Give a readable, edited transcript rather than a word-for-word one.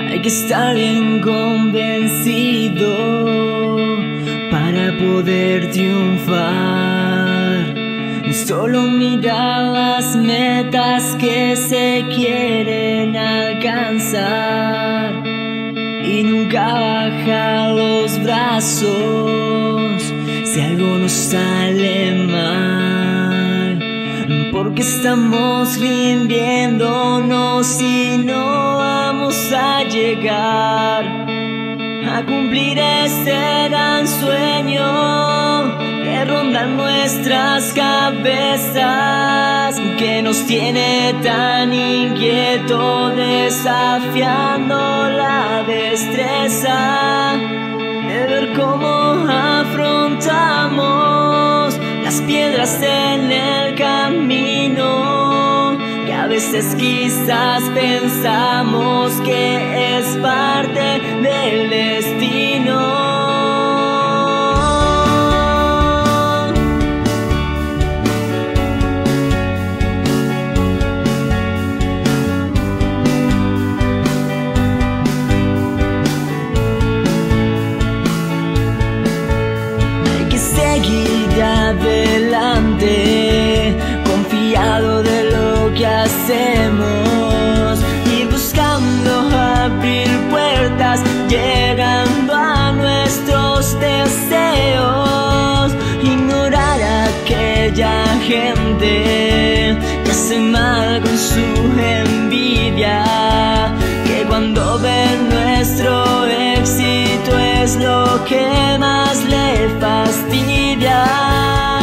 Hay que estar bien convencido para poder triunfar. Solo mira las metas que se quieren alcanzar y nunca baja los brazos si algo nos sale mal, porque estamos rindiéndonos y no vamos a llegar a cumplir este gran sueño que ronda nuestras cabezas, que nos tiene tan inquieto, desafiando la destreza de ver cómo afrontamos las piedras en el camino, que a veces quizás pensamos que es parte del destino. Seguir adelante, confiado de lo que hacemos, ir buscando abrir puertas, llegando a nuestros deseos, ignorar a aquella gente que hace mal con su envidia, que cuando ven nuestro éxito es lo que más le fastidia.